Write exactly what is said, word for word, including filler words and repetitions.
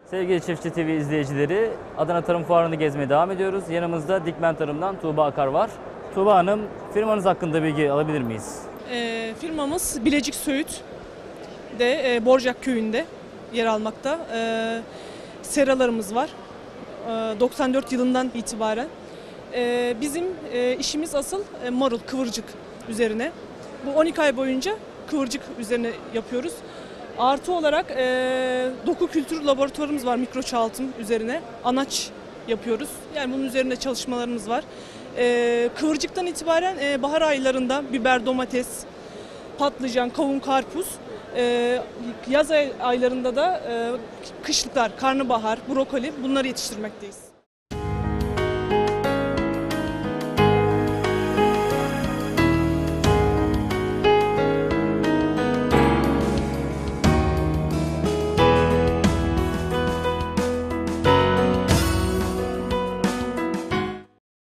Sevgili Çiftçi T V izleyicileri, Adana Tarım Fuarı'nı gezmeye devam ediyoruz. Yanımızda Dikmen Tarım'dan Tuğba Akar var. Tuğba Hanım, firmanız hakkında bilgi alabilir miyiz? E, firmamız Bilecik Söğüt'de, e, Borcak Köyü'nde yer almakta. E, seralarımız var. E, doksan dört yılından itibaren. E, bizim e, işimiz asıl e, marul, kıvırcık üzerine. Bu on iki ay boyunca kıvırcık üzerine yapıyoruz. Artı olarak e, doku kültür laboratuvarımız var, mikro çoğaltım üzerine. Anaç yapıyoruz. Yani bunun üzerinde çalışmalarımız var. E, kıvırcıktan itibaren e, bahar aylarında biber, domates, patlıcan, kavun, karpuz. E, yaz ay- aylarında da e, kışlıklar, karnabahar, brokoli bunları yetiştirmekteyiz.